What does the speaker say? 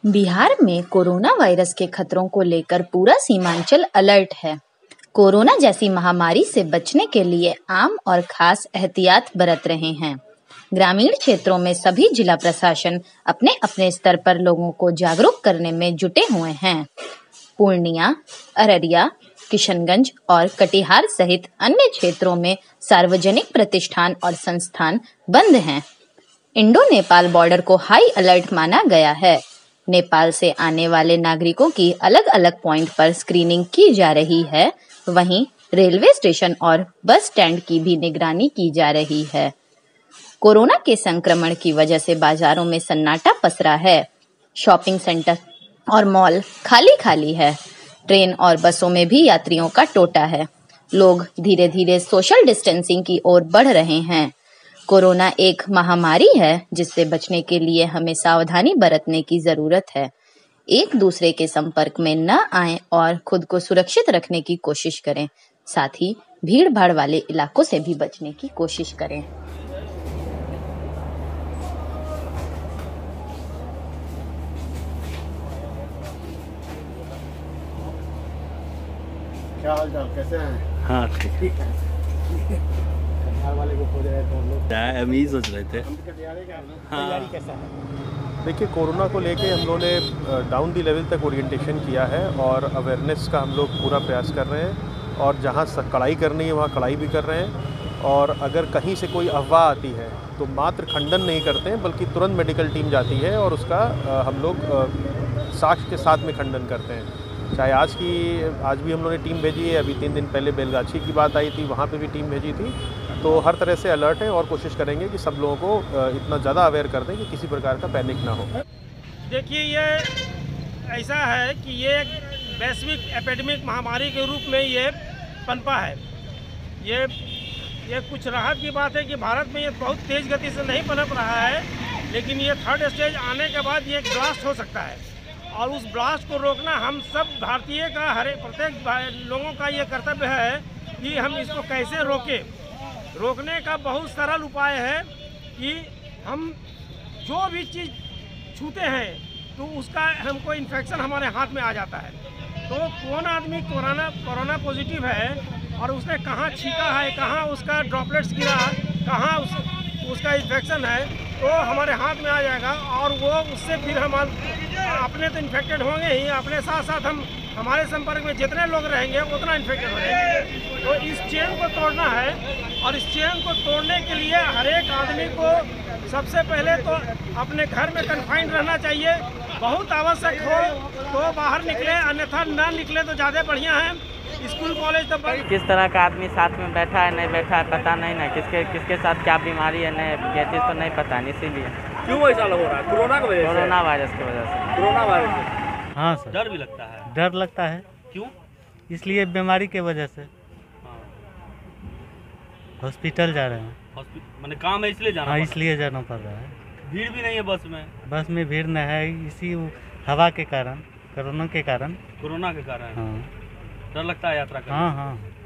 बिहार में corona virus के खतरों को लेकर पूरा सीमांचल अलर्ट है। कोरोना जैसी महामारी से बचने के लिए आम और खास एहतियात बरत रहे हैं। ग्रामीण क्षेत्रों में सभी जिला प्रशासन अपने अपने स्तर पर लोगों को जागरूक करने में जुटे हुए हैं। पूर्णिया, अररिया, किशनगंज और कटिहार सहित अन्य क्षेत्रों में सार्वजनिक प्रतिष्ठान और संस्थान बंद हैं। इंडो नेपाल बॉर्डर को हाई अलर्ट माना गया है। नेपाल से आने वाले नागरिकों की अलग अलग पॉइंट पर स्क्रीनिंग की जा रही है। वहीं रेलवे स्टेशन और बस स्टैंड की भी निगरानी की जा रही है। कोरोना के संक्रमण की वजह से बाजारों में सन्नाटा पसरा है। शॉपिंग सेंटर और मॉल खाली खाली है। ट्रेन और बसों में भी यात्रियों का टोटा है। लोग धीरे धीरे सोशल डिस्टेंसिंग की ओर बढ़ रहे हैं। कोरोना एक महामारी है जिससे बचने के लिए हमें सावधानी बरतने की जरूरत है। एक दूसरे के संपर्क में न आएं और खुद को सुरक्षित रखने की कोशिश करें। साथ ही भीड़ भाड़ वाले इलाकों से भी बचने की कोशिश करें। क्या हाल चाल, कैसे हैं? हाँ ठीक है। वाले को खोज रहे थे हम लोग, हम यही सोच रहे थे। तैयारी कैसा है? देखिए, कोरोना को लेके हम लोगों ने डाउन दी लेवल तक ओरिएंटेशन किया है और अवेयरनेस का हम लोग पूरा प्रयास कर रहे हैं और जहाँ कड़ाई करनी है वहाँ कड़ाई भी कर रहे हैं। और अगर कहीं से कोई अफवाह आती है तो मात्र खंडन नहीं करते हैं बल्कि तुरंत मेडिकल टीम जाती है और उसका हम लोग साक्ष्य के साथ में खंडन करते हैं। चाहे आज भी हम लोगों ने टीम भेजी है। अभी 3 दिन पहले बेलगाछी की बात आई थी, वहाँ पे भी टीम भेजी थी। तो हर तरह से अलर्ट है और कोशिश करेंगे कि सब लोगों को इतना ज़्यादा अवेयर कर दें कि किसी प्रकार का पैनिक ना हो। देखिए, ये ऐसा है कि ये एक वैश्विक एपिडेमिक महामारी के रूप में ये पनपा है। ये कुछ राहत की बात है कि भारत में ये बहुत तेज़ गति से नहीं पनप रहा है, लेकिन ये 3rd स्टेज आने के बाद ये एक ब्लास्ट हो सकता है और उस ब्लास्ट को रोकना हम सब भारतीय का प्रत्येक लोगों का ये कर्तव्य है कि हम इसको कैसे रोकें। रोकने का बहुत सरल उपाय है कि हम जो भी चीज़ छूते हैं तो उसका हमको इन्फेक्शन हमारे हाथ में आ जाता है। तो कौन आदमी कोरोना पॉजिटिव है और उसने कहाँ छींका है, कहाँ उसका ड्रॉपलेट्स गिरा, कहाँ उसका इन्फेक्शन है, तो हमारे हाथ में आ जाएगा और वो उससे फिर हम अपने तो इन्फेक्टेड होंगे ही, अपने साथ साथ हमारे संपर्क में जितने लोग रहेंगे उतना इन्फेक्टेड हो जाएंगे। तो इस चेन को तोड़ना है और इस चेन को तोड़ने के लिए हर एक आदमी को सबसे पहले तो अपने घर में कन्फाइंड रहना चाहिए। बहुत आवश्यक हो तो बाहर निकले, अन्यथा ना निकले तो ज़्यादा बढ़िया है। स्कूल कॉलेज तो किस तरह का आदमी साथ में बैठा है नहीं बैठा है पता नहीं ना, किसके साथ क्या बीमारी है नहीं, ये चीज़ तो नहीं पता नहीं। इसीलिए क्यों ऐसा हो रहा है? कोरोना वायरस की वजह से। Corona virus. हाँ सर, डर भी लगता है। डर लगता है। क्यों? इसलिए बीमारी के वजह से हॉस्पिटल जा रहे हैं। मैंने काम है इसलिए जाना। हाँ, इसलिए जाना पड़ रहा है। भीड़ भी नहीं है बस में। बस में भीड़ नहीं है, इसी हवा के कारण, कोरोना के कारण। कोरोना के कारण। हाँ, डर लगता है यात्रा करने। हाँ हाँ।